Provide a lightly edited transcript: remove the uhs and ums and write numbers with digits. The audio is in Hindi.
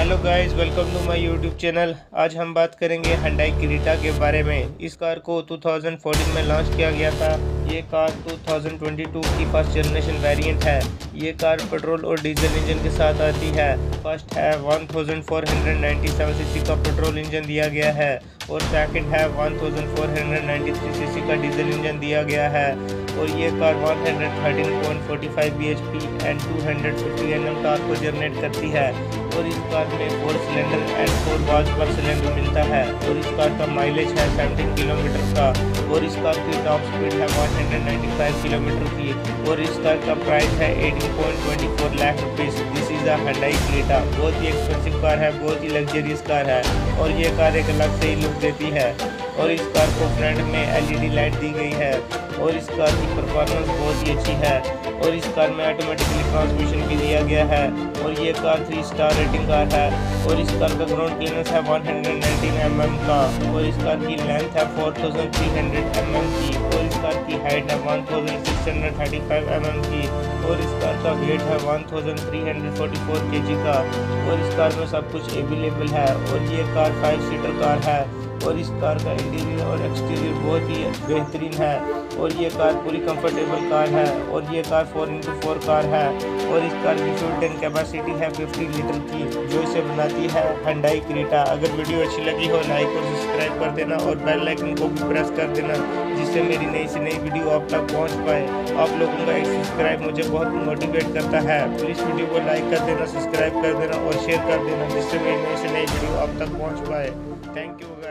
Hello guys, welcome to my YouTube channel. आज हम बात करेंगे Hyundai क्रेटा के बारे में। इस कार को 2014 में लॉन्च किया गया था। ये कार 2022 की फर्स्ट जनरेशन वेरिएंट है। ये कार पेट्रोल और डीजल इंजन के साथ आती है। फर्स्ट है 1497 सीसी का पेट्रोल इंजन दिया गया है और सेकंड है 1493 सीसी का डीजल इंजन दिया गया है। और ये car 113.45 bhp and 250 Nm torque को जनरेट करती है। और इस कार में 4 cylinder and 4 valve per cylinder मिलता है। और इस कार का माइलेज है 17 किलोमीटर का। और इस कार की टॉप स्पीड है 195 किलोमीटर की। और इस कार का प्राइस है 18.24 lakh rupees. This is a Hyundai Creta. बहुत ही एक्सपेंसिव कार है, बहुत ही लग्जरियस कार है और ये कार एक अलग से ही लुक देती है। और इस कार को फ्रंट में LED लाइट दी गई है और इस कार की परफॉर्मेंस बहुत ही अच्छी है। और इस कार में ऑटोमेटिकली ट्रांसमिशन भी दिया गया है और ये कार 3 स्टार रेटिंग कार है। और इस कार का ग्राउंड क्लियरेंस है 119 mm का। और इस कार की लेंथ है 4300 mm की। और इस कार की हाइट है 1635 mm की। और इस कार का वेट है 1344 kg का। और इस कार में सब कुछ अवेलेबल है और ये कार 5 सीटर कार है। और इस कार का इंटीरियर और एक्सटीरियर बहुत ही बेहतरीन है और ये कार पूरी कंफर्टेबल कार है। और ये कार 4x4 कार है। और इस कार की फ्यूल टैंक कैपेसिटी है 50 लीटर की, जो इसे बनाती है Hyundai क्रेटा। अगर वीडियो अच्छी लगी हो लाइक और सब्सक्राइब कर देना और बेल आइकन को भी प्रेस कर देना, जिससे मेरी नई से नई वीडियो आप तक पहुंच पाए। आप लोगों का एक सब्सक्राइब मुझे बहुत मोटिवेट करता है। प्लीज़ वीडियो को लाइक कर देना, सब्सक्राइब कर देना और शेयर कर देना, जिससे मेरी नई से नई वीडियो आप तक पहुँच पाए। Thank you.